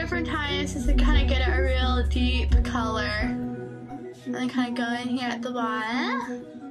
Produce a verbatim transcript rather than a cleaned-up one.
different times just to kind of get a real deep color. And then kind of go in here at the bottom.